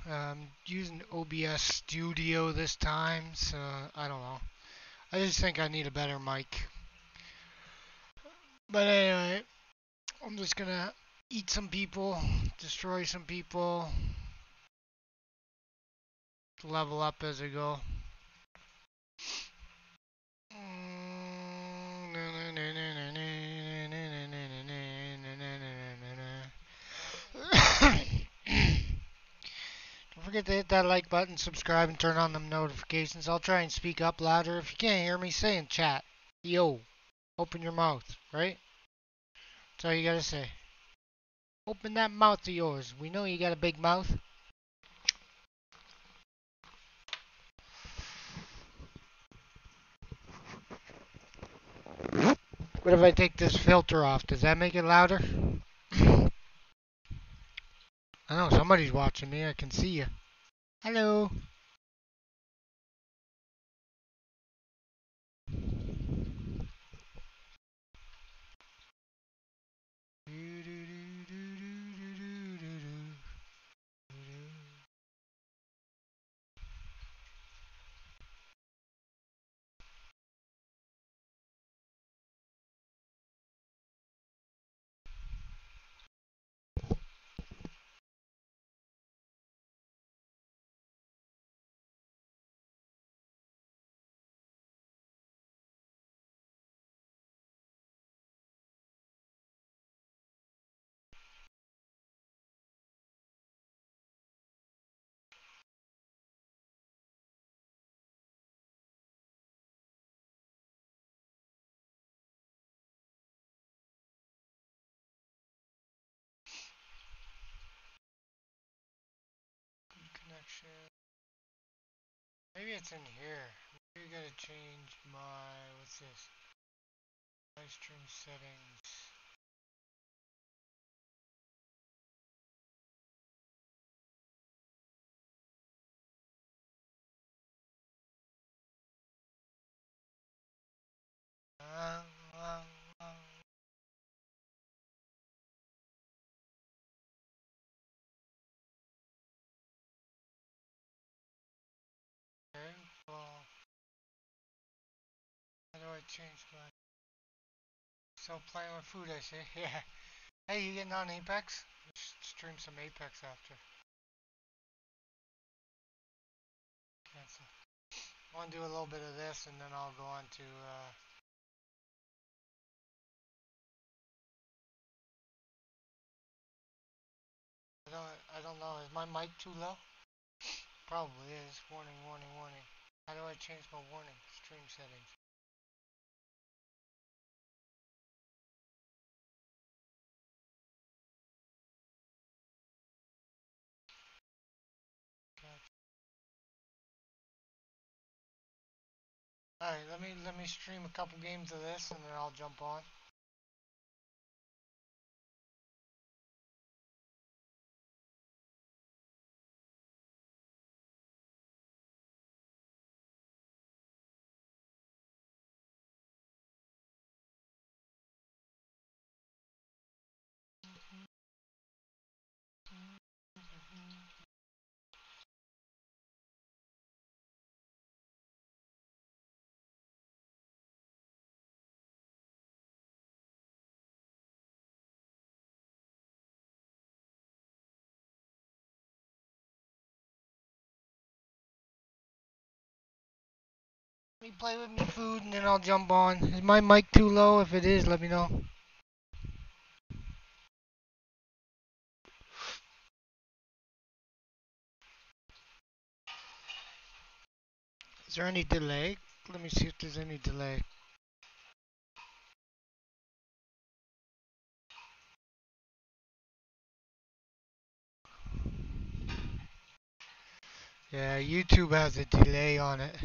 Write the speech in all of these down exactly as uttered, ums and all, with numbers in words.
Um, using O B S Studio this time, so I don't know. I just think I need a better mic. But anyway, I'm just gonna eat some people, destroy some people, level up as I go. Don't forget to hit that like button, subscribe, and turn on them notifications. I'll try and speak up louder. If you can't hear me, say in chat. Yo, open your mouth, right? That's all you gotta say. Open that mouth of yours. We know you got a big mouth. What if I take this filter off? Does that make it louder? I know somebody's watching me. I can see you. Hello. Connection. Maybe it's in here. Maybe we gotta change my, what's this? Live stream settings. Uh, uh, uh. Okay, well, how do I change my... Still playing with food, I see. Yeah. Hey, you getting on Apex? Let's stream some Apex after. Cancel. I want to do a little bit of this, and then I'll go on to... Uh, I don't, I don't know. Is my mic too low? Probably is. Warning, warning, warning. How do I change my warning? Stream settings. Alright, let me let me stream a couple games of this and then I'll jump on. Let me play with me food and then I'll jump on. Is my mic too low? If it is, let me know. Is there any delay? Let me see if there's any delay. Yeah, YouTube has a delay on it.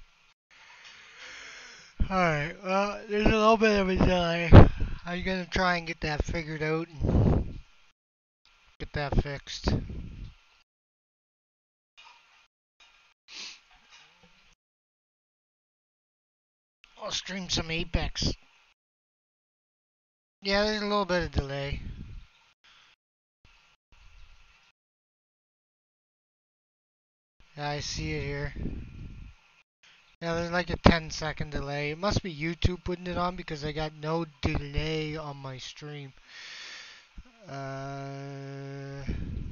Alright, well, there's a little bit of a delay. I'm gonna try and get that figured out and get that fixed. I'll stream some Apex. Yeah, there's a little bit of delay. Yeah, I see it here. Yeah, there's like a ten second delay. It must be YouTube putting it on because I got no delay on my stream. Uh,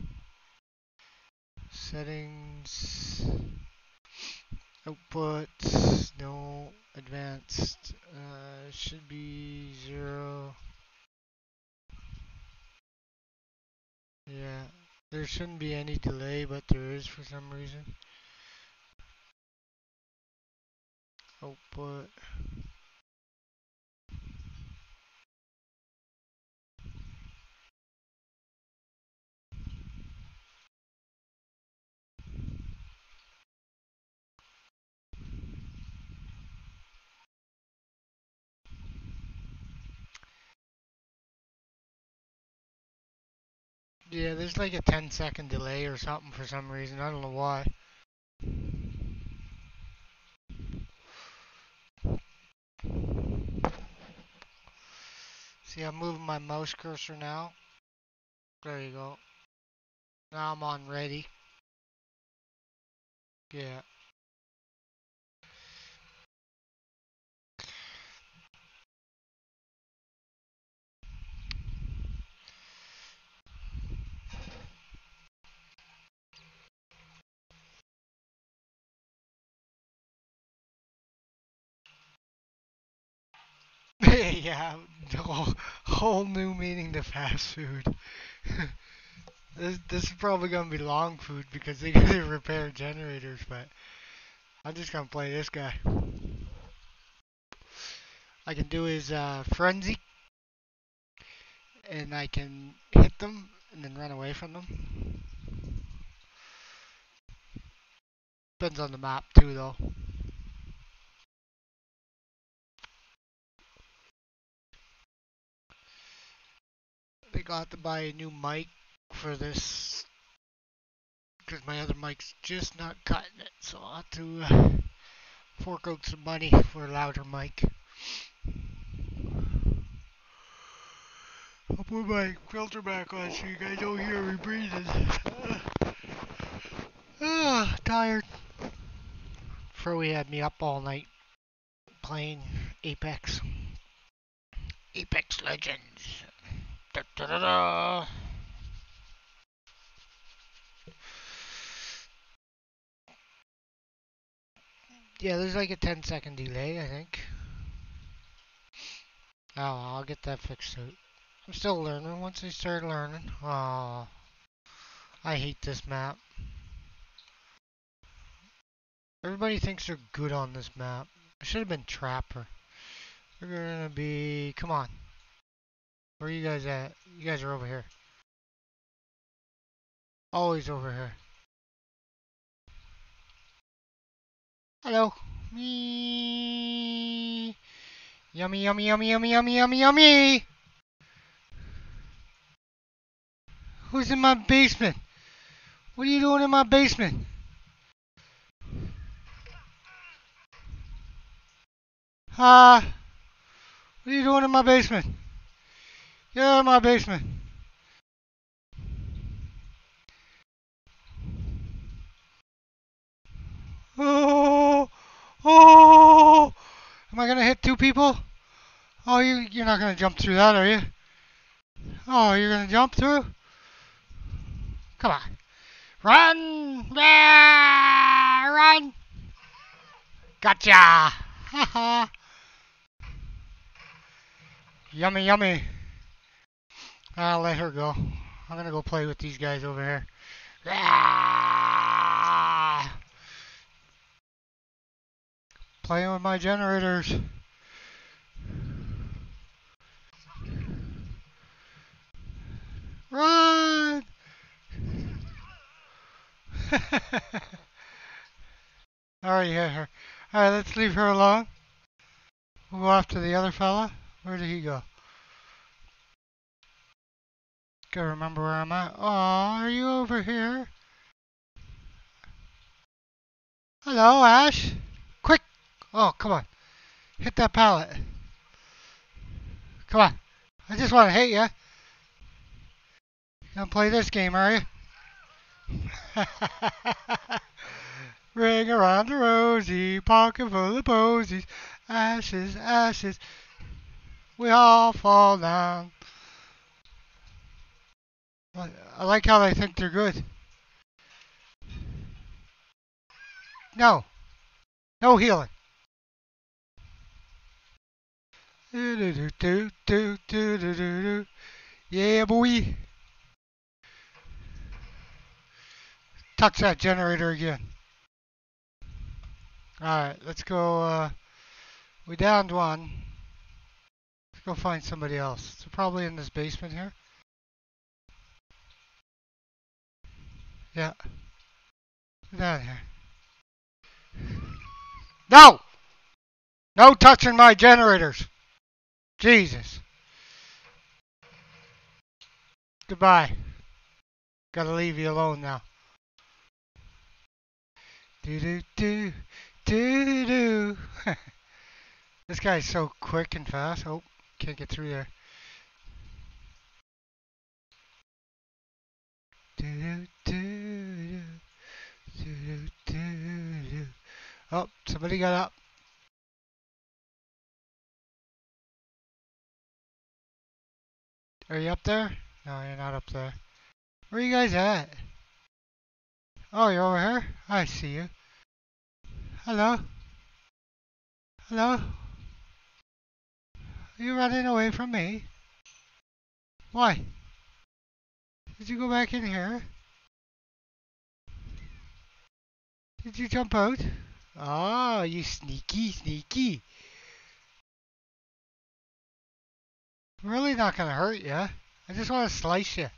settings, output, no, advanced, uh, should be zero. Yeah, there shouldn't be any delay, but there is for some reason. Output. Yeah, there's like a ten second delay or something for some reason. I don't know why. See, I'm moving my mouse cursor now. There you go. Now I'm on ready. Yeah. Yeah, whole, whole new meaning to fast food. this this is probably gonna be long food because they gotta repair generators, but I'm just gonna play this guy. I can do his uh, frenzy, and I can hit them and then run away from them. Depends on the map too, though. I think I'll have to buy a new mic for this because my other mic's just not cutting it, so I'll have to uh, fork out some money for a louder mic. I'll put my filter back on so you guys don't hear me breathing. Ah, tired. Froey had me up all night playing Apex. Apex Legends. Da, da, da, da. Yeah, there's like a ten second delay, I think. Oh, I'll get that fixed out. I'm still learning once I start learning. Oh, I hate this map. Everybody thinks they're good on this map. I should have been Trapper. We're gonna be... Come on. Where are you guys at? You guys are over here. Always over here. Hello. Me. Yummy, yummy, yummy, yummy, yummy, yummy, yummy. Who's in my basement? What are you doing in my basement? Ah. Uh, what are you doing in my basement? Get out of my basement. Oh. Oh. Am I gonna hit two people? Oh, you, you're not gonna jump through that, are you? Oh, you're gonna jump through? Come on. Run! Ah, run! Gotcha! Haha! Yummy, yummy. I'll let her go. I'm gonna go play with these guys over here. Ah! Playing with my generators. Run! Alright, yeah, her. Alright, let's leave her alone. We'll go after the other fella. Where did he go? Gotta remember where I'm at. Oh, are you over here? Hello, Ash. Quick! Oh, come on. Hit that pallet. Come on. I just want to hit you. You gonna play this game, are you? ring around the rosy, pocket full of posies, ashes, ashes, we all fall down. I like how they think they're good. No, no healing. Do, do, do, do, do, do, do, do. Yeah, boy. Touch that generator again. Alright, let's go. Uh, we downed one. Let's go find somebody else. It's probably in this basement here. Yeah. Get down here. No! No touching my generators. Jesus. Goodbye. Gotta leave you alone now. Do do do do do. This guy's so quick and fast. Oh, can't get through there. Do do do do do do. Oh, somebody got up. Are you up there? No, you're not up there. Where are you guys at? Oh, you're over here? I see you. Hello? Hello? Are you running away from me? Why? Did you go back in here? Did you jump out? Oh, you sneaky, sneaky. I'm really not gonna hurt you. I just want to slice you.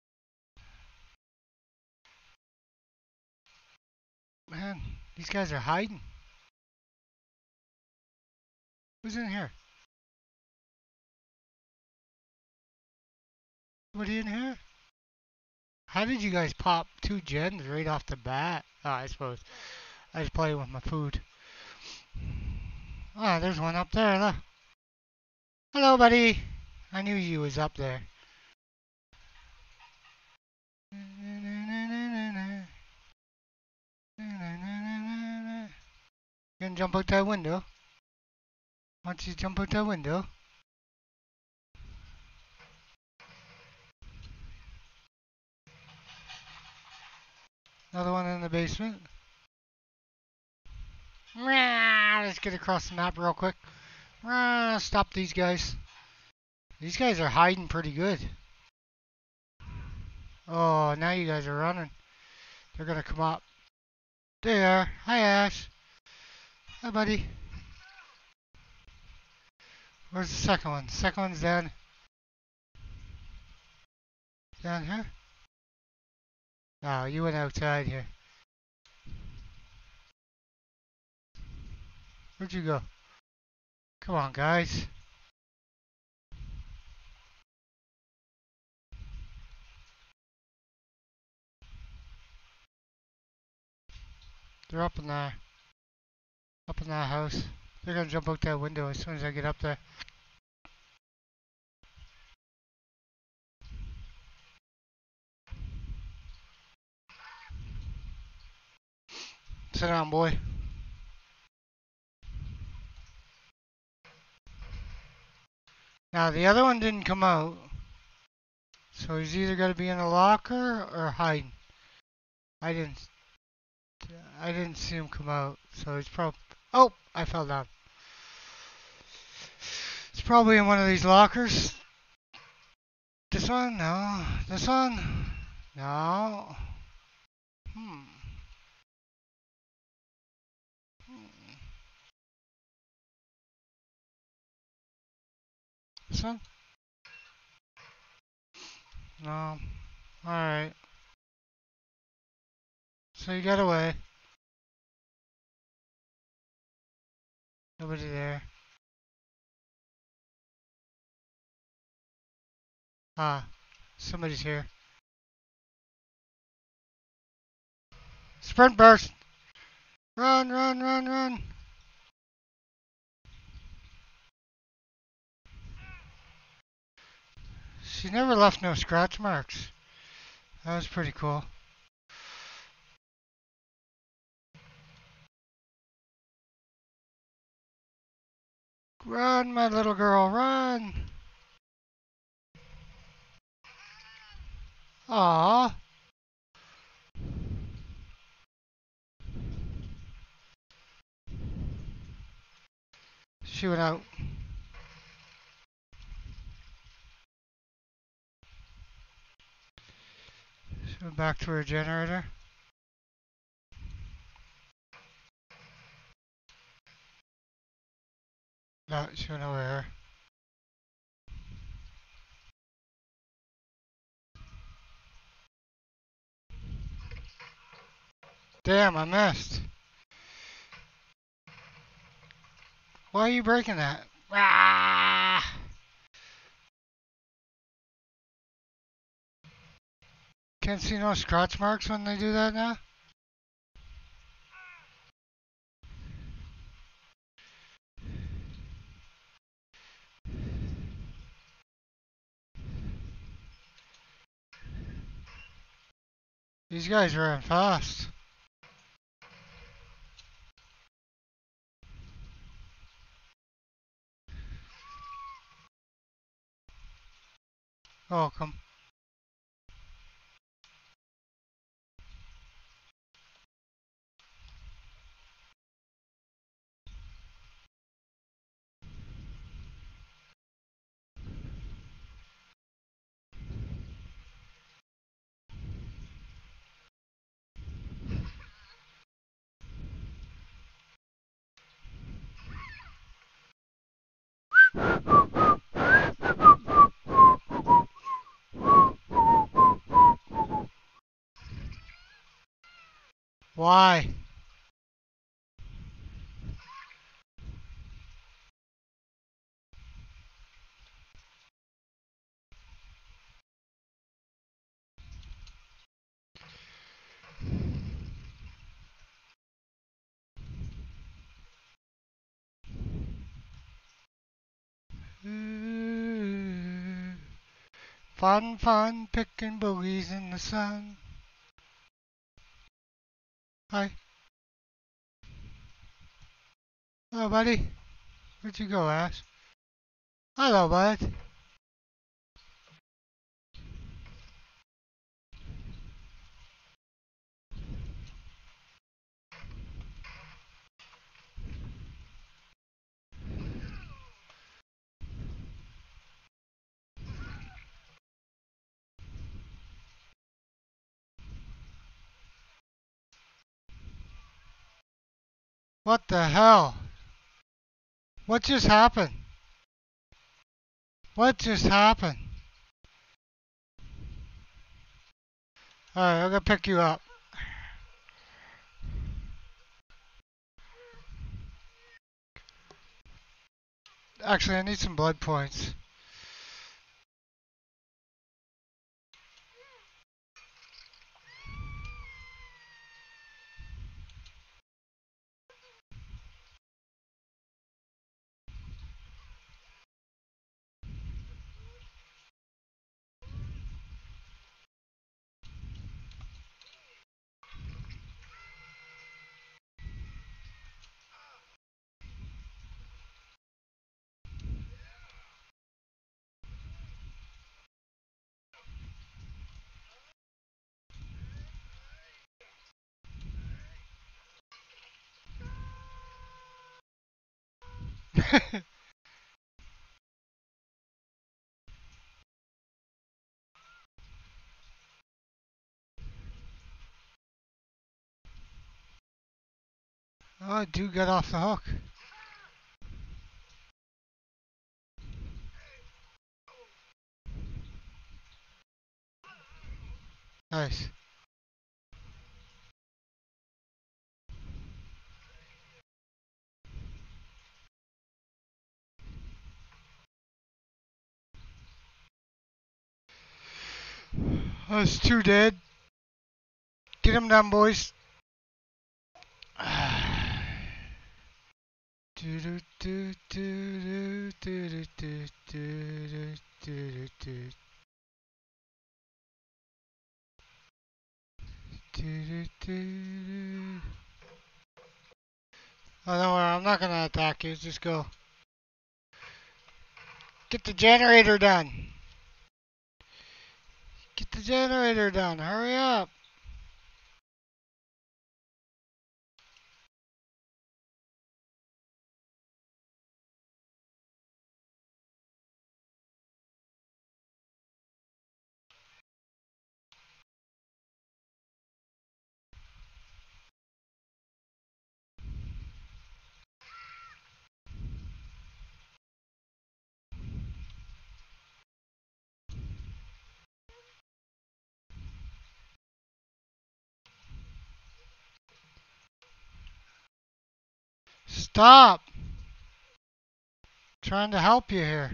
Man, these guys are hiding. Who's in here? Somebody in here? How did you guys pop two gens right off the bat? Oh, I suppose. I was playing with my food. Oh, there's one up there. Look. Hello, buddy. I knew you was up there. You gonna jump out that window? Why don't you jump out that window? Another one in the basement. Let's get across the map real quick. Stop these guys. These guys are hiding pretty good. Oh, now you guys are running. They're gonna come up. There you are. Hi, Ash. Hi, buddy. Where's the second one? Second one's down. Down here? Oh, you went outside here. Where'd you go? Come on, guys. They're up in there. Up in that house. They're gonna jump out that window as soon as I get up there. Sit down, boy. Now, the other one didn't come out. So he's either got to be in a locker or hiding. I didn't... I didn't see him come out. So he's probably... Oh! I fell down. It's probably in one of these lockers. This one? No. This one? No. Hmm. This one? No. Alright. So you got away. Nobody there. Ah. Somebody's here. Sprint burst! Run, run, run, run! She never left no scratch marks. That was pretty cool. Run, my little girl, run! Aww. She went out. She went back to her generator. No, she went over here. Damn, I missed. Why are you breaking that? Ah! Can't see no scratch marks when they do that now? These guys are in fast. Oh, come. Why? Fun, fun, picking boogies in the sun. Hi. Hello, buddy. Where'd you go, Ash? Hello, bud. What the hell? What just happened? What just happened? Alright, I'm gonna pick you up. Actually, I need some blood points. Oh, I do get off the hook. Nice. That's two dead. Get him down, boys. Do do do do do do do do do do do do. Oh, don't worry, I'm not gonna attack you. Just go. Get the generator done. Get the generator done. Hurry up. Stop. Trying to help you here.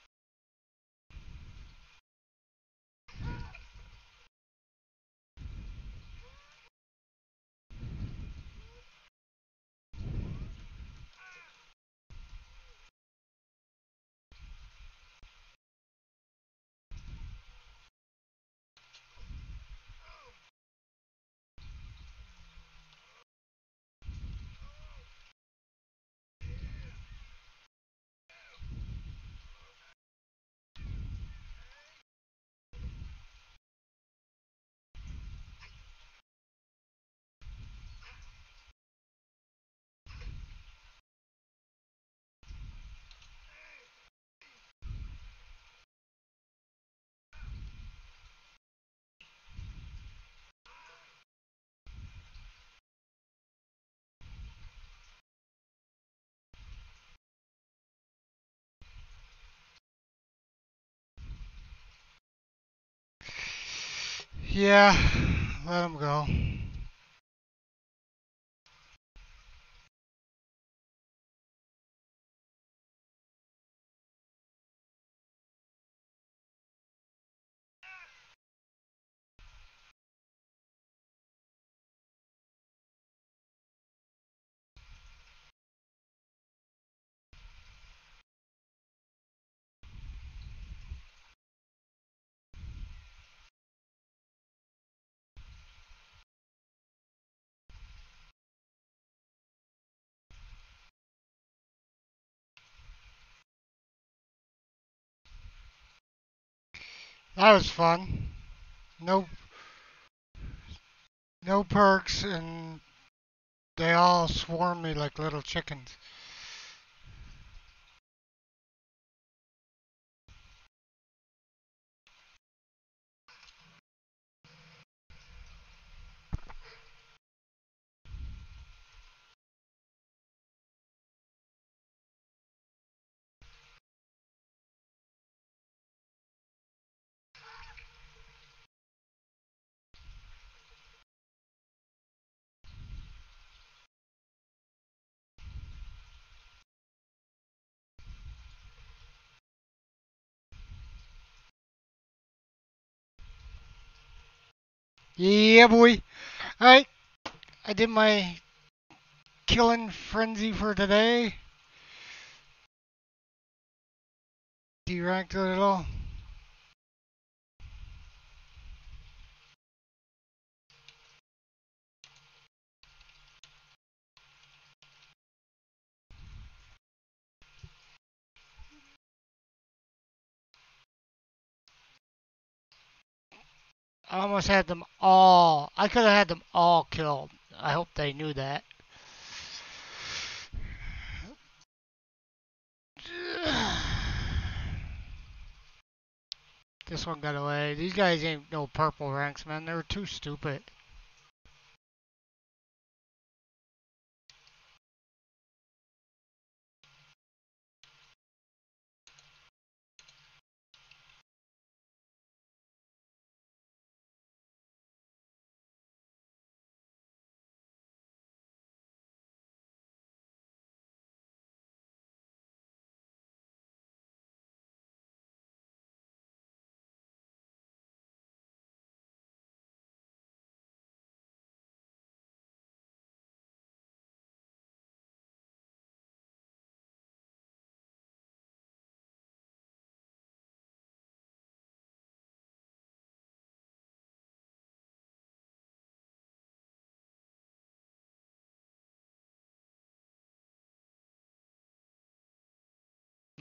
Yeah, let him go. That was fun. No, no perks, and they all swarm me like little chickens. Yeah, boy. Alright, I did my killing frenzy for today. Deranked a little. I almost had them all. I could have had them all killed. I hope they knew that. This one got away. These guys ain't no purple ranks, man. They're too stupid.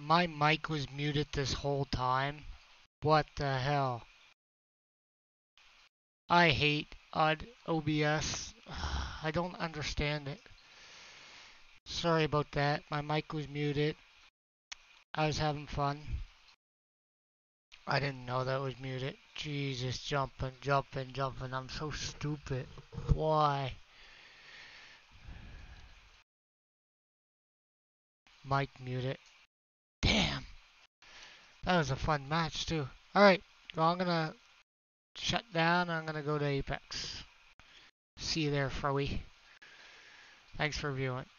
My mic was muted this whole time. What the hell? I hate odd O B S. I don't understand it. Sorry about that. My mic was muted. I was having fun. I didn't know that was muted. Jesus, jumping, jumping, jumping. I'm so stupid. Why? Mic muted. Damn. That was a fun match too. Alright. Well, I'm gonna shut down. I'm gonna go to Apex. See you there, Froey. Thanks for viewing.